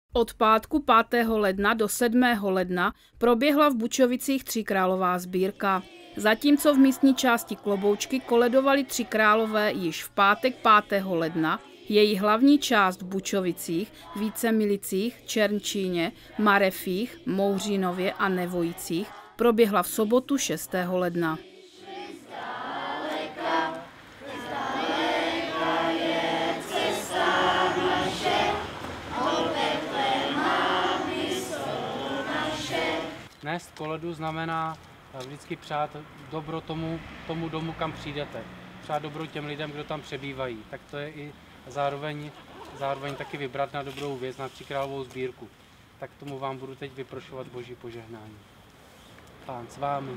Od pátku 5. ledna do 7. ledna proběhla v Bučovicích Tříkrálová sbírka. Zatímco v místní části Kloboučky koledovali Tři králové již v pátek 5. ledna, její hlavní část v Bučovicích, Vícemilicích, Černčíně, Marefích, Mouřínově a Nevojicích proběhla v sobotu 6. ledna. Nést koledu znamená vždycky přát dobro tomu domu, kam přijdete. Přát dobro těm lidem, kdo tam přebývají. Tak to je i zároveň taky vybrat na dobrou věc, na Tříkrálovou sbírku. Tak tomu vám budu teď vyprošovat Boží požehnání. Pán s vámi.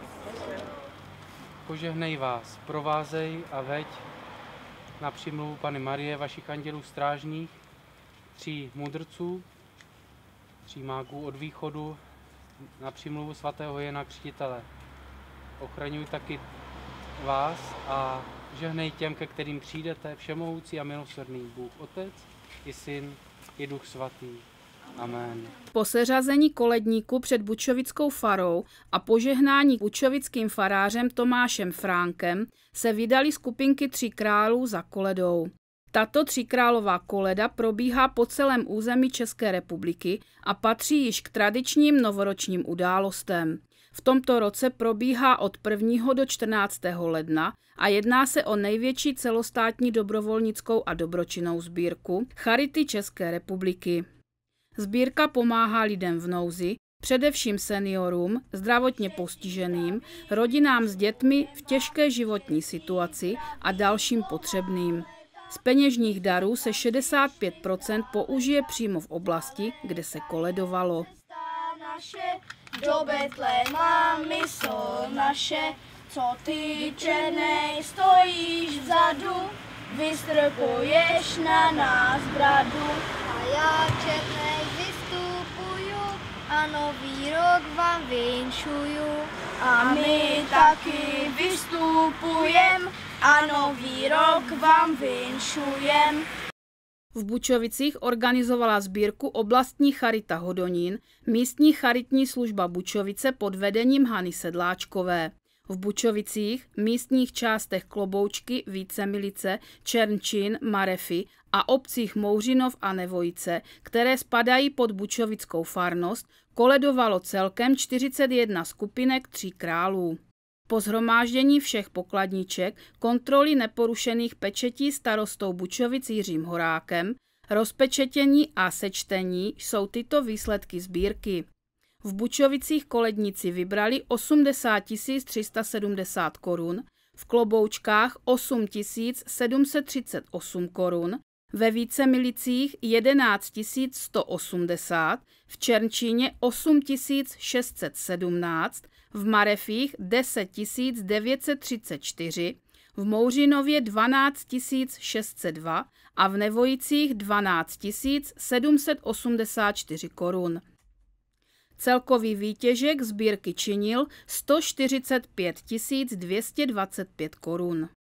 Požehnej vás, provázej a veď na přímluvu Panny Marie, vašich andělů strážných, 3 mudrců, 3 mágů od východu, na přímluvu svatého Jana Křtitele. Ochraňuj taky vás a žehnej těm, ke kterým přijdete, všemohoucí a milosrdný Bůh Otec, i Syn, i Duch Svatý. Amen. Po seřazení koledníku před Bučovickou farou a požehnání bučovickým farářem Tomášem Fránkem se vydali skupinky Tří králů za koledou. Tato tříkrálová koleda probíhá po celém území České republiky a patří již k tradičním novoročním událostem. V tomto roce probíhá od 1. do 14. ledna a jedná se o největší celostátní dobrovolnickou a dobročinnou sbírku Charity České republiky. Sbírka pomáhá lidem v nouzi, především seniorům, zdravotně postiženým, rodinám s dětmi v těžké životní situaci a dalším potřebným. Z peněžních darů se 65% použije přímo v oblasti, kde se koledovalo. Do Betléma mysl naše, co ty černej stojíš vzadu, vystrkuješ na nás bradu. A já černej vystupuju a nový rok vám vinšuju. A my taky vystupujem a nový rok vám vinšujem. V Bučovicích organizovala sbírku oblastní Charita Hodonín, místní charitní služba Bučovice pod vedením Hany Sedláčkové. V Bučovicích, místních částech Kloboučky, Vícemilice, Černčín, Marefy a obcích Mouřinov a Nevojice, které spadají pod bučovickou farnost, koledovalo celkem 41 skupinek Tří králů. Po shromáždění všech pokladníček, kontroly neporušených pečetí starostou Bučovic Jiřím Horákem, rozpečetění a sečtení jsou tyto výsledky sbírky. V Bučovicích koledníci vybrali 80 370 korun, v Kloboučkách 8 738 korun, ve Vícemilicích 11 180, v Černčíně 8 617, v Marefích 10 934, v Mouřinově 12 602 a v Nevojicích 12 784 korun. Celkový výtěžek sbírky činil 145 225 korun.